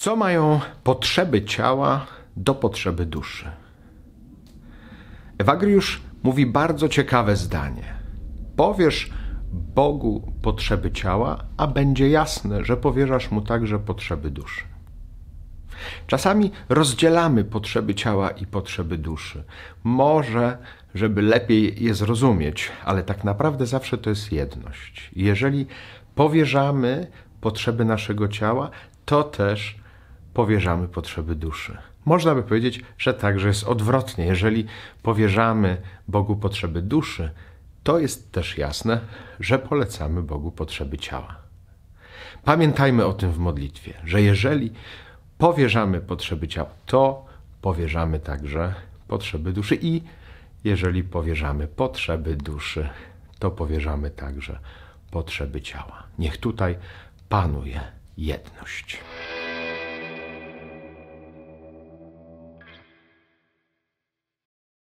Co mają potrzeby ciała do potrzeby duszy? Ewagriusz mówi bardzo ciekawe zdanie. Powiesz Bogu potrzeby ciała, a będzie jasne, że powierzasz Mu także potrzeby duszy. Czasami rozdzielamy potrzeby ciała i potrzeby duszy. Może, żeby lepiej je zrozumieć, ale tak naprawdę zawsze to jest jedność. Jeżeli powierzamy potrzeby naszego ciała, to też powierzamy potrzeby duszy. Można by powiedzieć, że także jest odwrotnie. Jeżeli powierzamy Bogu potrzeby duszy, to jest też jasne, że polecamy Bogu potrzeby ciała. Pamiętajmy o tym w modlitwie, że jeżeli powierzamy potrzeby ciała, to powierzamy także potrzeby duszy i jeżeli powierzamy potrzeby duszy, to powierzamy także potrzeby ciała. Niech tutaj panuje jedność.